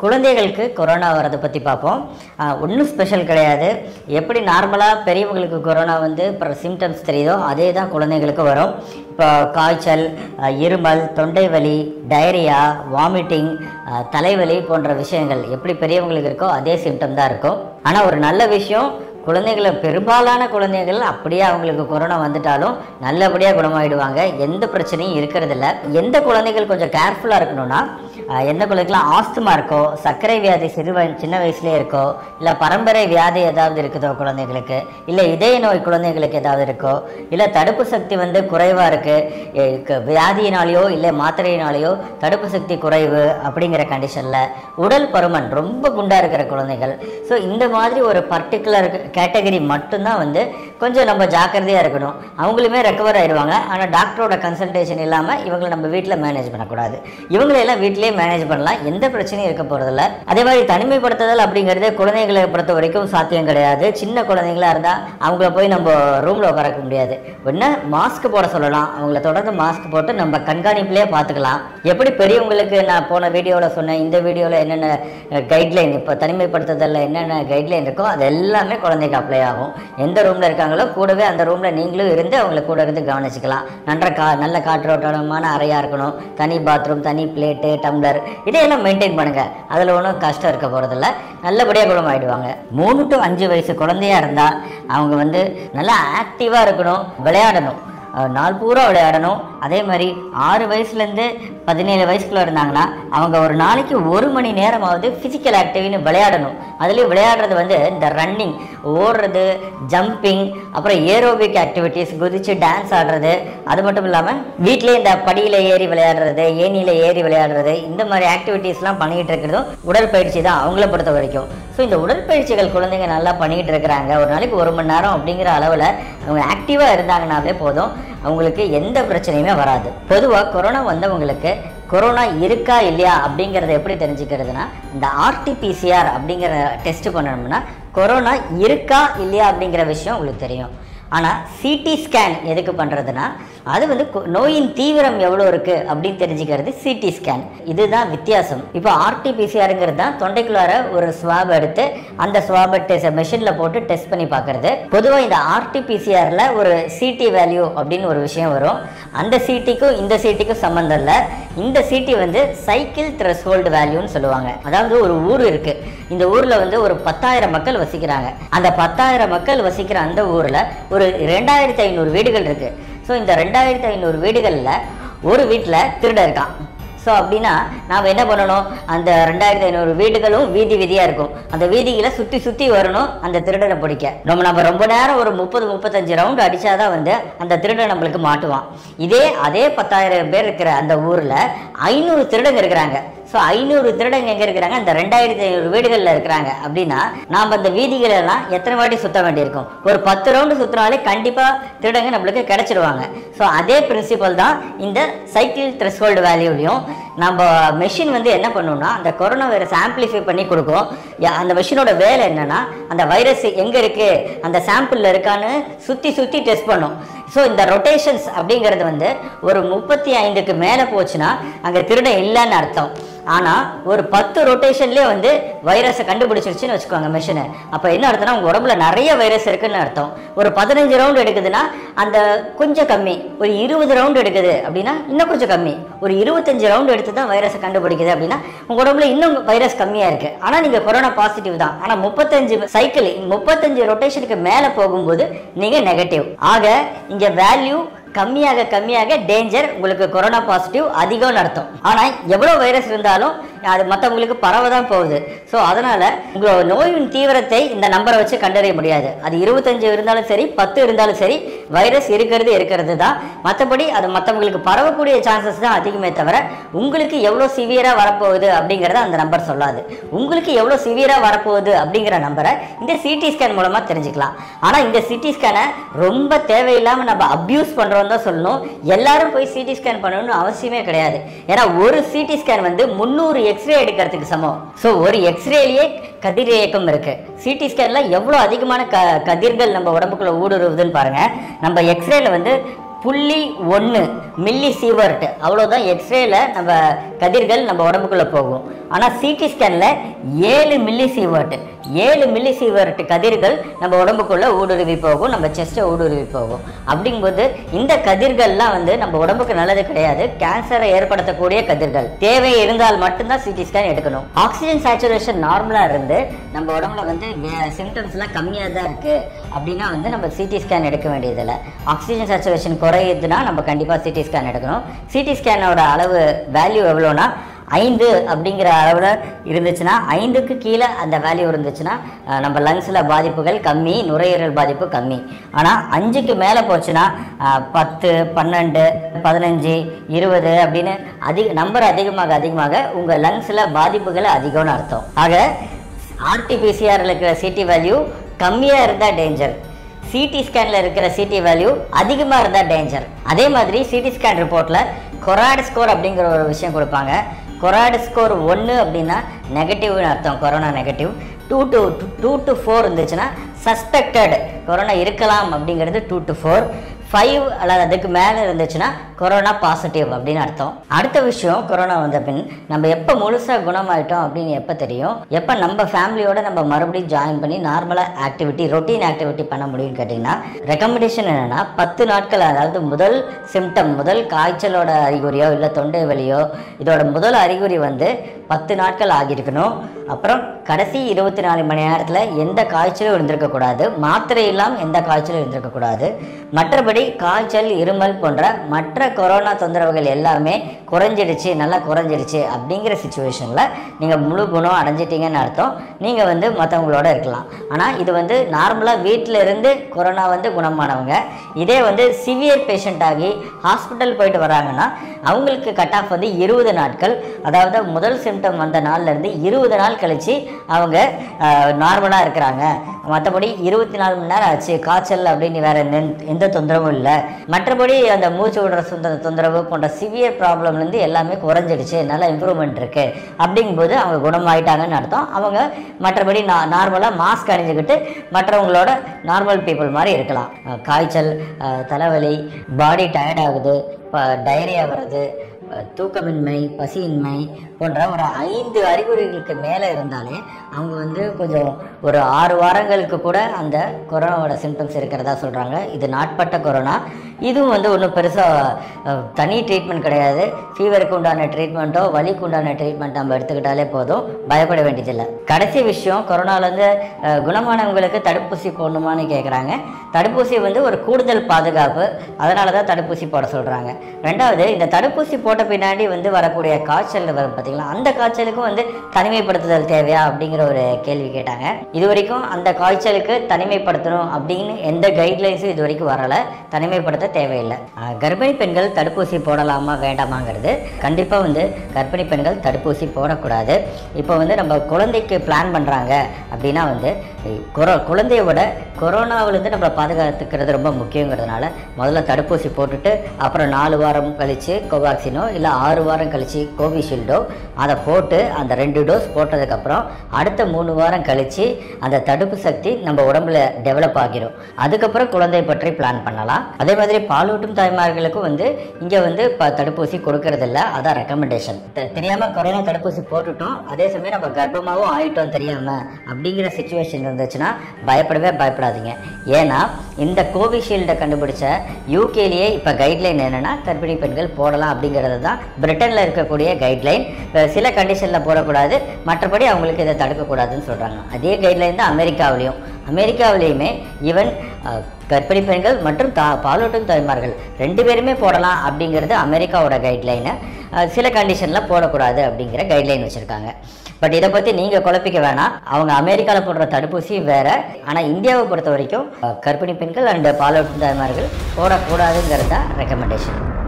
குழந்தைகளுக்கு கொரோனா வரதை பற்றி பார்ப்போம். ஒன்றும் ஸ்பெஷல் கிடையாது. எப்படி நார்மலாக பெரியவங்களுக்கு கொரோனா வந்து அப்புறம் சிம்டம்ஸ் தெரியுதோ அதே தான் குழந்தைங்களுக்கு வரும். இப்போ காய்ச்சல், இருமல், தொண்டை வலி, டயரியா, வாமிட்டிங், தலைவலி போன்ற விஷயங்கள் எப்படி பெரியவங்களுக்கு இருக்கோ அதே சிம்டம் தான் இருக்கும். ஆனால் ஒரு நல்ல விஷயம், குழந்தைகளை பெரும்பாலான குழந்தைகள் அப்படியே அவங்களுக்கு கொரோனா வந்துட்டாலும் நல்லபடியாக குணமாயிடுவாங்க. எந்த பிரச்சனையும் இருக்கிறதில்ல. எந்த குழந்தைகள் கொஞ்சம் கேர்ஃபுல்லாக இருக்கணும்னா, எந்த குழந்தைக்கெல்லாம் ஆஸ்துமா இருக்கோ, சர்க்கரை வியாதி சின்ன வயசுலேயே இருக்கோ, இல்லை பரம்பரை வியாதி ஏதாவது இருக்குதோ குழந்தைங்களுக்கு, இல்லை இதய நோய் குழந்தைங்களுக்கு ஏதாவது இருக்கோ, இல்லை தடுப்பு சக்தி வந்து குறைவாக இருக்குது, வியாதியினாலேயோ இல்லை மாத்திரையினாலேயோ தடுப்பு சக்தி குறைவு அப்படிங்கிற கண்டிஷனில், உடல் பருமன் ரொம்ப குண்டாக இருக்கிற குழந்தைகள், ஸோ இந்த மாதிரி ஒரு பர்டிகுலர் கேட்டகரி மட்டும்தான் வந்து கொஞ்சம் நம்ம ஜாக்கிரதையாக இருக்கணும். அவங்களுமே ரெக்கவர் ஆயிடுவாங்க. ஆனால் டாக்டரோட கன்சல்டேஷன் இல்லாமல் இவங்களை நம்ம வீட்டில் மேனேஜ் பண்ணக்கூடாது. இவங்களையெல்லாம் வீட்டிலேயே மேனேஜ் பண்ணலாம், எந்த பிரச்சனையும் இருக்க போகிறதில்ல. அதே மாதிரி தனிமைப்படுத்துதல் அப்படிங்கிறது குழந்தைகளை பொறுத்த வரைக்கும் சாத்தியம் கிடையாது. சின்ன குழந்தைங்களா இருந்தால் அவங்கள போய் நம்ம ரூமில் உட்காரக்க முடியாது. ஒன்று மாஸ்க் போட சொல்லலாம், அவங்கள தொடர்ந்து மாஸ்க் போட்டு நம்ம கண்காணிப்புலேயே பார்த்துக்கலாம். எப்படி பெரியவங்களுக்கு நான் போன வீடியோவில் சொன்னேன், இந்த வீடியோவில் என்னென்ன கைட்லைன், இப்போ தனிமைப்படுத்துதலில் என்னென்ன கைட்லைன் இருக்கோ அது எல்லாமே குழந்தைக்கு அப்ளை ஆகும். எந்த ரூமில் இருக்காங்களோ கூடவே அந்த ரூமில் நீங்களும் இருந்து அவங்கள கூட இருந்து கவனிச்சுக்கலாம். நல்ல காற்றோட்டமான அறையாக இருக்கணும், தனி பாத்ரூம், தனி பிளேட்டு, டம்ளர், இதையெல்லாம் மெயின்டைன் பண்ணுங்கள். அதில் ஒன்றும் கஷ்டம் இருக்க போகிறதில்ல, நல்லபடியாக குணமாயிடுவாங்க. 3 to 5 வயசு குழந்தையாக இருந்தால் அவங்க வந்து நல்லா ஆக்டிவாக இருக்கணும், விளையாடணும், நாள் பூரா விளையாடணும். அதே மாதிரி 6 வயசுலேருந்து 17 வயசுக்குள்ளே இருந்தாங்கன்னா அவங்க ஒரு நாளைக்கு 1 மணி நேரமாவது ஃபிசிக்கல் ஆக்டிவிட்டின்னு விளையாடணும். அதுலேயும் விளையாடுறது வந்து இந்த ரன்னிங், ஓடுறது, ஜம்பிங், அப்புறம் ஏரோபிக் ஆக்டிவிட்டீஸ், குதிச்சு டான்ஸ் ஆடுறது, அது மட்டும் இல்லாமல் வீட்டிலே இந்த படியில் ஏறி விளையாடுறது, ஏனியில் ஏறி விளையாடுறது, இந்த மாதிரி ஆக்டிவிட்டீஸ்லாம் பண்ணிக்கிட்டு இருக்கிறதும் உடற்பயிற்சி தான் அவங்கள பொறுத்த வரைக்கும். ஸோ இந்த உடற்பயிற்சிகள் குழந்தைங்க நல்லா பண்ணிக்கிட்டு இருக்கிறாங்க. ஒரு நாளைக்கு 1 மணி நேரம் அப்படிங்கிற அளவில் அவங்க ஆக்டிவாக இருந்தாங்கனாலே போதும், அவங்களுக்கு எந்த பிரச்சனையுமே வராது. பொதுவாக கொரோனா வந்தவங்களுக்கு கொரோனா இருக்கா இல்லையா அப்படிங்கிறத எப்படி தெரிஞ்சுக்கிறதுனா, இந்த RT-PCR அப்படிங்கிற டெஸ்ட் பண்ணணும்னா கொரோனா இருக்கா இல்லையா அப்படிங்கிற விஷயம் உங்களுக்கு தெரியும். ஆனால் CT ஸ்கேன் எதுக்கு பண்ணுறதுனா, அது வந்து நோயின் தீவிரம் எவ்வளோ இருக்குது அப்படின்னு தெரிஞ்சுக்கிறது CT ஸ்கேன். இதுதான் வித்தியாசம். இப்போ RT-PCRங்கிறது தான் தொண்டைக்குள்ளார ஒரு ஸ்வாப் எடுத்து அந்த ஸ்வாபை மெஷினில் போட்டு டெஸ்ட் பண்ணி பார்க்குறது. பொதுவாக இந்த RT-PCRல ஒரு CT வேல்யூ அப்படின்னு ஒரு விஷயம் வரும். அந்த CTக்கும் இந்த CTக்கும் சம்மந்தம் இல்லை. இந்த CT வந்து சைக்கிள் த்ரெஷ்ஹோல்டு வேல்யூன்னு சொல்லுவாங்க. அதாவது ஒரு ஊர் இருக்குது, இந்த ஊரில் வந்து ஒரு 10,000 மக்கள் வசிக்கிறாங்க. அந்த 10,000 மக்கள் வசிக்கிற அந்த ஊரில் ஒரு 2500 வீடுகள் இருக்குது. ஸோ இந்த 2500 வீடுகளில் ஒரு வீட்டில் திருடன் இருக்கான். ஸோ அப்படின்னா நாம் என்ன பண்ணணும், அந்த 2500 வீடுகளும் வீதியாக இருக்கும், அந்த வீதிகளை சுற்றி சுற்றி வரணும் அந்த திருடனை பிடிக்க. நம்ம ரொம்ப நேரம் ஒரு 30-35 ரவுண்டு அடித்தாதான் வந்து அந்த திருடன் நம்மளுக்கு மாட்டுவான். அதே 10,000 பேர் இருக்கிற அந்த ஊரில் 500 திருடங்க இருக்கிறாங்க. ஸோ 500 திருடங்க எங்கே இருக்கிறாங்க, அந்த 2500 வீடுகளில் இருக்கிறாங்க. அப்படின்னா நாம் அந்த வீதிகளெல்லாம் எத்தனை வாட்டி சுற்ற வேண்டியிருக்கும், ஒரு 10 ரவுண்டு சுற்றினாலே கண்டிப்பாக திருடங்க நம்மளுக்கு கிடச்சிடுவாங்க. ஸோ அதே பிரின்சிபல் தான் இந்த சைக்கிள் த்ரெஷ்ஹோல்டு வேல்யூலையும். நம்ம மெஷின் வந்து என்ன பண்ணணும்னா, அந்த கொரோனா வைரஸ் ஆம்பிளிஃபை பண்ணி கொடுக்கும். அந்த மெஷினோட வேலை என்னன்னா, அந்த வைரஸ் எங்கே இருக்குது, அந்த சாம்பிளில் இருக்கான்னு சுற்றி சுற்றி டெஸ்ட் பண்ணும். ஸோ இந்த ரொட்டேஷன்ஸ் அப்படிங்கிறது வந்து ஒரு 35க்கு மேலே போச்சுன்னா அங்கே திருடன் இல்லைன்னு அர்த்தம். ஆனால் ஒரு 10 ரொட்டேஷன்லேயே வந்து வைரஸை கண்டுபிடிச்சிருச்சுன்னு வச்சுக்கோங்க மெஷினை. அப்போ என்ன அர்த்தம்னா, உங்கள் உடம்புல நிறைய வைரஸ் இருக்குன்னு அர்த்தம். ஒரு 15 ரவுண்டு எடுக்குதுன்னா அந்த கொஞ்சம் கம்மி, ஒரு 20 ரவுண்டு எடுக்குது அப்படின்னா இன்னும் கொஞ்சம் கம்மி, ஒரு 25 ரவுண்டு எடுத்து தான் வைரஸை கண்டுபிடிக்குது அப்படின்னா உங்கள் உடம்புல இன்னும் வைரஸ் கம்மியாக இருக்குது. ஆனால் நீங்கள் கொரோனா பாசிட்டிவ் தான். ஆனால் 35 ரொட்டேஷனுக்கு மேலே போகும்போது நீங்கள் நெகட்டிவ். ஆக இங்கே வேல்யூ கம்மியாக டேஞ்சர், உங்களுக்கு கொரோனா பாசிட்டிவ் அதிகம்னு அர்த்தம். ஆனால் எவ்வளோ வைரஸ் இருந்தாலும் அது மற்றவங்களுக்கு பரவ தான் போகுது. ஸோ அதனால் உங்களோட நோயின் தீவிரத்தை இந்த நம்பரை வச்சு கண்டறிய முடியாது. அது 25 இருந்தாலும் சரி, 10 இருந்தாலும் சரி, வைரஸ் இருக்கிறது தான். மற்றபடி அது மற்றவங்களுக்கு பரவக்கூடிய சான்சஸ் தான் அதிகமே தவிர உங்களுக்கு எவ்வளோ சிவியராக வரப்போகுது அப்படிங்கிறத அந்த நம்பர் சொல்லாது. உங்களுக்கு எவ்வளோ சிவியராக வரப்போகுது அப்படிங்கிற நம்பரை இந்த CT ஸ்கேன் மூலமாக தெரிஞ்சுக்கலாம். ஆனால் இந்த CT ஸ்கேனை ரொம்ப தேவையில்லாமல் நம்ம அப்யூஸ் பண்ணுறோம் தான் சொல்லணும். எல்லாரும் போய் CT ஸ்கேன் பண்ணணும்னு அவசியமே கிடையாது. ஏன்னா ஒரு CT ஸ்கேன் வந்து 300 எக்ஸ்ரே எடுக்கிறதுக்கு சமம். ஸோ ஒரு எக்ஸ்ரேலேயே கதிர் இயக்கம் இருக்கு. CT ஸ்கேன்ல எவ்வளோ அதிகமான கதிர்கள் நம்ம உடம்புக்குள்ள ஊடுருவுதுன்னு பாருங்க. நம்ம எக்ஸ்ரேல வந்து 0.1 மில்லி சீவர்ட், அவ்வளோதான் எக்ஸ்ரேல நம்ம கதிர்கள் நம்ம உடம்புக்குள்ளே போகும். ஆனால் சிடி ஸ்கேனில் 7 மில்லி சீவர்ட், 7 மில்லி சீவர்ட் கதிர்கள் நம்ம உடம்புக்குள்ளே ஊடுருவி போகும், நம்ம செஸ்ட்டை ஊடுருவி போகும். அப்படிங்கும்போது இந்த கதிர்கள்லாம் வந்து நம்ம உடம்புக்கு நல்லது கிடையாது, கேன்சரை ஏற்படுத்தக்கூடிய கதிர்கள். தேவை இருந்தால் மட்டும்தான் சிடி ஸ்கேன் எடுக்கணும். ஆக்சிஜன் சேச்சுரேஷன் நார்மலாக இருந்து நம்ம உடம்புல வந்து சிம்டம்ஸ்லாம் கம்மியாக தான் இருக்குது அப்படின்னா வந்து நம்ம சிடி ஸ்கேன் எடுக்க வேண்டியதில்லை. ஆக்சிஜன் சேச்சுரேஷன் குறையுதுன்னா நம்ம கண்டிப்பாக சிடி ஸ்கேன் எடுக்கணும். சிடி ஸ்கேனோட அளவு வேல்யூ எவ்வளோனா 5 அப்படிங்கிற அளவில் இருந்துச்சுன்னா, 5க்கு கீழே அந்த வேல்யூ இருந்துச்சுன்னா நம்ம லங்ஸில் பாதிப்புகள் கம்மி, நுரையீரல் பாதிப்பு கம்மி. ஆனால் 5க்கு மேலே போச்சுன்னா 10, 12, 15, 20 அப்படின்னு நம்பர் அதிகமாக உங்கள் லங்ஸில் பாதிப்புகள் அதிகம்னு அர்த்தம். ஆக ஆர்டிபிசிஆரில் இருக்கிற சிடி வேல்யூ கம்மியாக இருந்தால் டேஞ்சர், சிடி ஸ்கேனில் இருக்கிற சிடி வேல்யூ அதிகமாக இருந்தால் டேஞ்சர். அதே மாதிரி சிடி ஸ்கேன் ரிப்போர்ட்டில் கொராய்டு ஸ்கோர் அப்படிங்கிற ஒரு விஷயம் கொடுப்பாங்க. கொராய்டு ஸ்கோர் 1 அப்படின்னா நெகட்டிவ்னு அர்த்தம், கொரோனா நெகட்டிவ். 2 to 4 இருந்துச்சுன்னா சஸ்பெக்டட், கொரோனா இருக்கலாம் அப்படிங்கிறது 2 to 4. 5 அல்லது அதுக்கு மேலே இருந்துச்சுன்னா கொரோனா பாசிட்டிவ் அப்படின்னு அர்த்தம். அடுத்த விஷயம், கொரோனா வந்த பின் நம்ம எப்போ முழுசாக குணமாயிட்டோம் அப்படின்னு எப்போ தெரியும், எப்போ நம்ம ஃபேமிலியோட நம்ம மறுபடியும் ஜாயின் பண்ணி நார்மலாக ஆக்டிவிட்டி, ரொட்டீன் ஆக்டிவிட்டி பண்ண முடியும்னு கேட்டிங்கன்னா, ரெக்கமெண்டேஷன் என்னென்னா 10 நாட்கள், அதாவது முதல் சிம்டம், முதல் காய்ச்சலோட அறிகுறியோ இல்லை தொண்டை வலியோ இதோட முதல் அறிகுறி வந்து 10 நாட்கள் ஆகியிருக்கணும். அப்புறம் கடைசி 24 மணி நேரத்தில் எந்த காய்ச்சலும் இருந்திருக்கக்கூடாது, மாத்திரை இல்லாமல் எந்த காய்ச்சலும் இருந்திருக்கக்கூடாது. மற்றபடி காய்ச்சல், இருமல் போன்ற மற்ற கொரோனா தொந்தரவுகள் எல்லாமே குறைஞ்சிடுச்சு, நல்லா குறைஞ்சிடுச்சு அப்படிங்கிற சுச்சுவேஷனில் நீங்கள் முழு குணம் அடைஞ்சிட்டிங்கன்னு அர்த்தம். நீங்கள் வந்து மற்றவங்களோட இருக்கலாம். ஆனால் இது வந்து நார்மலாக வீட்டில் இருந்து கொரோனா வந்து குணமானவங்க. இதே வந்து சிவியர் பேஷண்ட் ஆகி ஹாஸ்பிட்டல் போயிட்டு வராங்கன்னா அவங்களுக்கு கட் ஆஃப் வந்து 20 நாட்கள், அதாவது முதல் சிம்டம் வந்த நாள்லேருந்து 20 நாள் கழித்து அவங்க நார்மலாக இருக்கிறாங்க. மற்றபடி 24 மணி நேரம் ஆச்சு, காய்ச்சல் அப்படின்னு வேறு எந்த தொந்தரவும் இல்லை, மற்றபடி அந்த மூச்சு விடுற தொந்தரவு போன்ற சிவியர் ப்ராப்ளம்லேருந்து எல்லாமே குறைஞ்சிடுச்சு, நல்ல இம்ப்ரூவ்மெண்ட் இருக்குது அப்படிங்கும்போது அவங்க குணமாயிட்டாங்கன்னு அர்த்தம். அவங்க மற்றபடி நார்மலாக மாஸ்க் அணிஞ்சுக்கிட்டு மற்றவங்களோட நார்மல் பீப்புள் மாதிரி இருக்கலாம். காய்ச்சல், தலைவலி, பாடி டயர்ட் ஆகுது, டயரியா வருது, தூக்கமின்மை, பசியின்மை போன்ற ஒரு 5 அறிகுறிகளுக்கு மேலே இருந்தாலே அவங்க வந்து கொஞ்சம் ஒரு 6 வாரங்களுக்கு கூட அந்த கொரோனாவோட சிம்டம்ஸ் இருக்கிறதா சொல்கிறாங்க. இது நாட்பட்ட கொரோனா. இதுவும் வந்து ஒன்றும் பெருசாக தனி ட்ரீட்மெண்ட் கிடையாது. ஃபீவருக்கு உண்டான ட்ரீட்மெண்ட்டோ வலிக்கு உண்டான ட்ரீட்மெண்ட் நம்ம எடுத்துக்கிட்டாலே போதும், பயப்பட வேண்டியதில்லை. கடைசி விஷயம், கொரோனாவிலேருந்து குணமானவங்களுக்கு தடுப்பூசி போடணுமான்னு கேட்குறாங்க. தடுப்பூசி வந்து ஒரு கூடுதல் பாதுகாப்பு, அதனால தான் தடுப்பூசி போட சொல்கிறாங்க. ரெண்டாவது, இந்த தடுப்பூசி போட்ட பின்னாடி வந்து வரக்கூடிய காய்ச்சல் வரும் பார்த்தீங்களா, அந்த காய்ச்சலுக்கும் வந்து தனிமைப்படுத்துதல் தேவையா அப்படிங்கிற ஒரு கேள்வி கேட்டாங்க. இது வரைக்கும் அந்த காய்ச்சலுக்கு தனிமைப்படுத்தணும் அப்படின்னு எந்த கைட்லைன்ஸும் இது வரைக்கும் வரலை, தனிமைப்படுத்த தேவையில்லை. கர்ப்பிணி பெண்கள் தடுப்பூசி போடலாமா வேண்டாமாங்கிறது, கண்டிப்பாக வந்து கர்ப்பிணி பெண்கள் தடுப்பூசி போடக்கூடாது. இப்போ வந்து நம்ம குழந்தைக்கு பிளான் பண்ணுறாங்க அப்படின்னா வந்து குழந்தையோட கொரோனாவிலேருந்து நம்மளை பாதுகாத்துக்கிறது ரொம்ப முக்கியங்கிறதுனால முதல்ல தடுப்பூசி போட்டுட்டு அப்புறம் 4 வாரம் கழித்து கோவேக்சினோ இல்லை 6 வாரம் கழித்து கோவிஷீல்டோ அதை போட்டு அந்த 2 டோஸ் போட்டதுக்கப்புறம் அடுத்த 3 வாரம் கழித்து அந்த தடுப்பு சக்தி நம்ம உடம்புல டெவலப் ஆகிரும். அதுக்கப்புறம் குழந்தை பற்றி பிளான் பண்ணலாம். அதே மாதிரி பாலூட்டும் தாய்மார்களுக்கும் வந்து இங்கே வந்து தடுப்பூசி கொடுக்கறதில்ல, அதான் ரெக்கமெண்டேஷன். தெரியாமல் கொரோனா தடுப்பூசி போட்டுட்டோம், அதே சமயம் நம்ம கர்ப்பமாகவும் ஆகிட்டோம் தெரியாமல் அப்படிங்கிற சுச்சுவேஷன் இருந்துச்சுன்னா பயப்படாதீங்க. ஏன்னா இந்த கோவிஷீல்டை கண்டுபிடிச்ச யூகேலேயே இப்போ கைட்லைன் என்னென்னா கர்ப்பிணி பெண்கள் போடலாம் அப்படிங்கிறது தான் பிரிட்டனில் இருக்கக்கூடிய கைட்லைன். சில கண்டிஷனில் போடக்கூடாது, மற்றபடி அவங்களுக்கு இதை தடுக்கக்கூடாதுன்னு சொல்கிறாங்க. அதே கைட்லைன் தான் அமெரிக்காவிலையுமே ஈவன் கர்ப்பிணி பெண்கள் மற்றும் பாலூட்டும் தாய்மார்கள் 2 பேருமே போடலாம் அப்படிங்கிறது அமெரிக்காவோட கைட்லைனை. சில கண்டிஷனில் போடக்கூடாது அப்படிங்கிற கைட்லைன் வச்சுருக்காங்க. பட் இதை பற்றி நீங்கள் குழப்பிக்க வேணாம். அவங்க அமெரிக்காவில் போடுற தடுப்பூசி வேறு, ஆனால் இந்தியாவை பொறுத்த வரைக்கும் கர்ப்பிணி பெண்கள் அண்ட் பாலூட்டும் தாய்மார்கள் போடக்கூடாதுங்கிறது தான் ரெக்கமெண்டேஷன்.